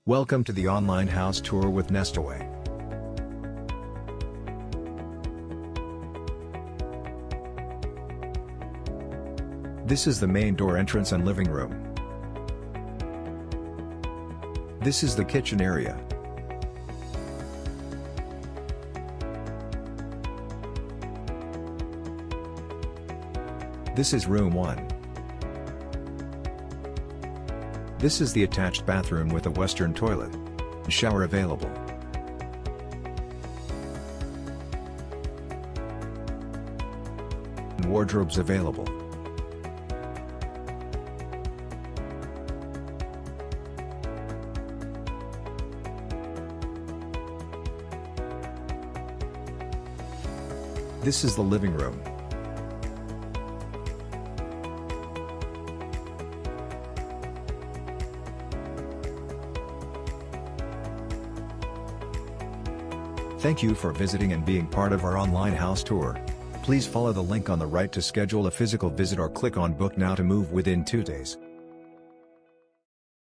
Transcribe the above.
Welcome to the online house tour with Nestaway. This is the main door entrance and living room. This is the kitchen area. This is room 1. This is the attached bathroom with a western toilet. Shower available. Wardrobes available. This is the living room. Thank you for visiting and being part of our online house tour. Please follow the link on the right to schedule a physical visit or click on Book Now to move within 2 days.